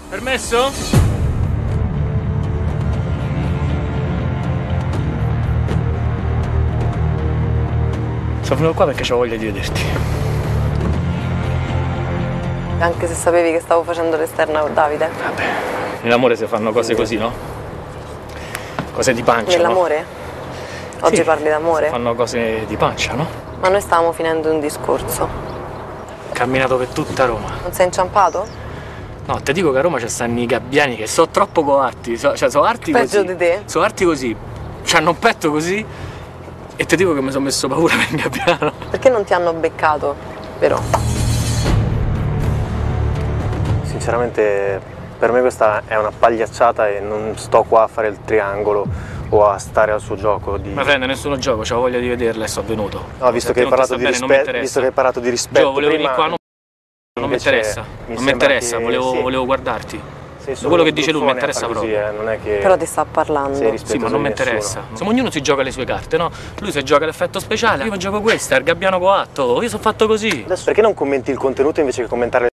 Permesso? Sono venuto qua perché ho voglia di vederti. Anche se sapevi che stavo facendo l'esterna con Davide? Vabbè, nell'amore si fanno cose così, no? Cose di pancia, Nell'amore? no? Oggi Sì, parli d'amore? si fanno cose di pancia, no? Ma noi stavamo finendo un discorso. Ho camminato per tutta Roma. Non sei inciampato? No, ti dico che a Roma ci stanno i gabbiani che sono troppo coarti, cioè sono arti così. Peggio di te? Sono arti così, c'hanno un petto così e ti dico che mi sono messo paura per il gabbiano. Perché non ti hanno beccato, però? Sinceramente per me questa è una pagliacciata e non sto qua a fare il triangolo o a stare al suo gioco di... Ma prende nessuno gioco, c'ho voglia di vederla e sono venuto. No, visto che hai parlato di rispetto, visto che hai parlato di rispetto Gio, volevo venire prima, qua, non mi interessa, non mi sembra interessa, che volevo guardarti. sei Da solo quello che dice lui mi truffone a interessa far così, proprio. non è che Però ti sta parlando. sei rispettoso Sì, ma non mi di nessuno. interessa. Insomma, ognuno si gioca le sue carte, no? Lui si gioca l'effetto speciale, io mi gioco questa, il gabbiano coatto, io sono fatto così. Adesso perché non commenti il contenuto invece che commentare